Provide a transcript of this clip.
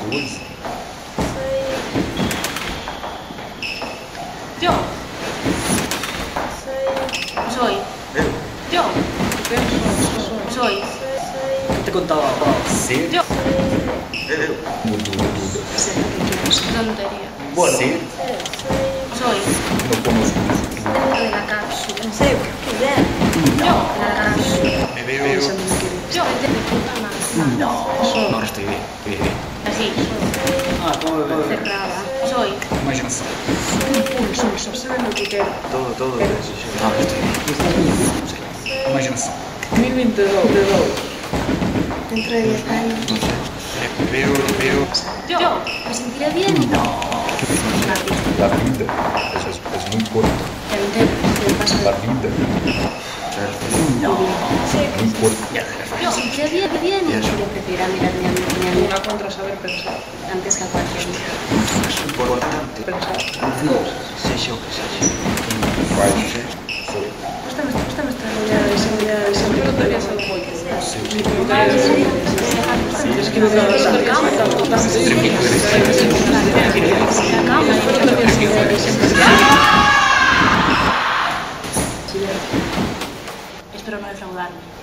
dulce. Yo. Soy. Yo. Soy. ¿Qué te contaba? Sí. Yo. Tontería. Bueno. Sí. Soy. No conozco. De la cápsula. En serio, qué idea. Yo. La cápsula. Me veo. Yo. De puta madre. No. Ahora estoy bien. Así. Ah, ¿cómo me veo? Cerrada. Soy. Imaginação. Só sabendo o que quero. Todo. Ahora estoy bien. Imaginação. 2022. Dentro de 10 años. No sé. Veo. Yo. ¿Me sentiré bien? No. La vida. Eso es muy corto. La vida. El paso La vida. No. Muy corto. Yo. ¿Me sentiré bien? Y eso. Yo prefiero mirar mi Una contra saber pensar. antes que a cualquier otro. Importante. Pensar. Seja o que seja. Quem faz sou eu. Gústame esta Ya siempre lo tenía sido muy que sea. Sí. Es que no te vas a Espero no defraudarme.